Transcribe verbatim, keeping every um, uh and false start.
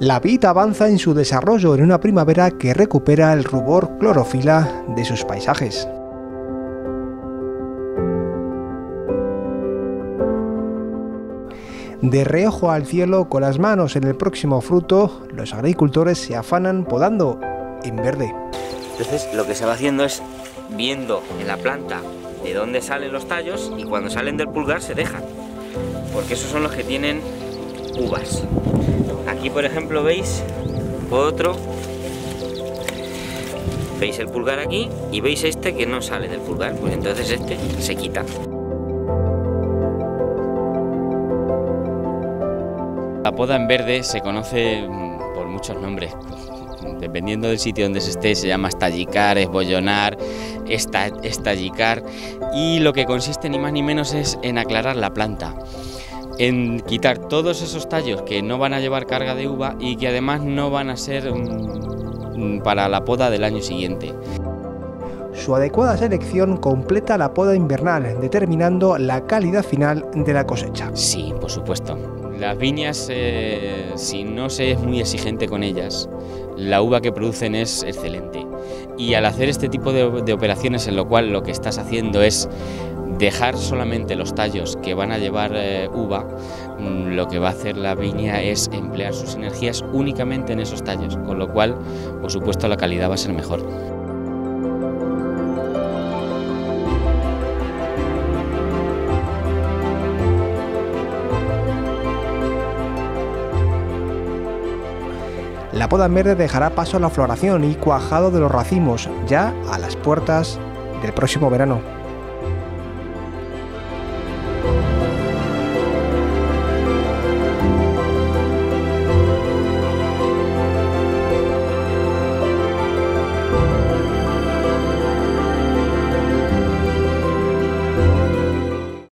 La vid avanza en su desarrollo en una primavera que recupera el rubor clorofila de sus paisajes. De reojo al cielo, con las manos en el próximo fruto, los agricultores se afanan podando en verde. Entonces lo que se va haciendo es viendo en la planta de dónde salen los tallos y cuando salen del pulgar se dejan, porque esos son los que tienen uvas. Aquí por ejemplo veis otro, veis el pulgar aquí y veis este que no sale del pulgar, pues entonces este se quita. La poda en verde se conoce por muchos nombres, dependiendo del sitio donde se esté, se llama estallicar, esbollonar, esta, estallicar, y lo que consiste ni más ni menos es en aclarar la planta, en quitar todos esos tallos que no van a llevar carga de uva y que además no van a ser um, para la poda del año siguiente. Su adecuada selección completa la poda invernal, determinando la calidad final de la cosecha. Sí, por supuesto. Las viñas, eh, si no se es muy exigente con ellas, la uva que producen es excelente. Y al hacer este tipo de, de operaciones, en lo cual lo que estás haciendo es dejar solamente los tallos que van a llevar eh, uva, lo que va a hacer la viña es emplear sus energías únicamente en esos tallos, con lo cual, por supuesto, la calidad va a ser mejor. La poda en verde dejará paso a la floración y cuajado de los racimos, ya a las puertas del próximo verano.